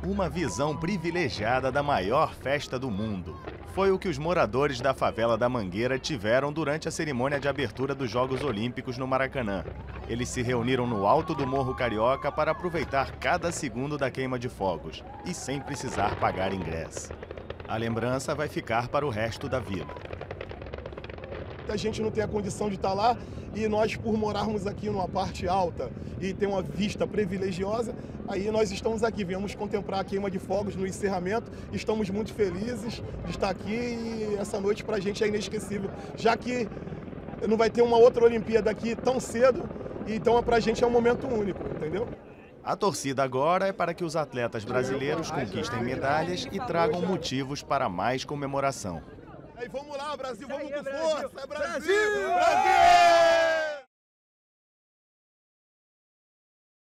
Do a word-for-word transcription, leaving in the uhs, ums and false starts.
Uma visão privilegiada da maior festa do mundo. Foi o que os moradores da favela da Mangueira tiveram durante a cerimônia de abertura dos Jogos Olímpicos no Maracanã. Eles se reuniram no alto do Morro Carioca para aproveitar cada segundo da queima de fogos e sem precisar pagar ingresso. A lembrança vai ficar para o resto da vida. A gente não tem a condição de estar lá e nós, por morarmos aqui numa parte alta e ter uma vista privilegiosa, aí nós estamos aqui, viemos contemplar a queima de fogos no encerramento, estamos muito felizes de estar aqui e essa noite pra gente é inesquecível, já que não vai ter uma outra Olimpíada aqui tão cedo, então pra gente é um momento único, entendeu? A torcida agora é para que os atletas brasileiros conquistem medalhas e tragam motivos para mais comemoração. Aí vamos lá, Brasil, vamos com força! Brasil! Brasil!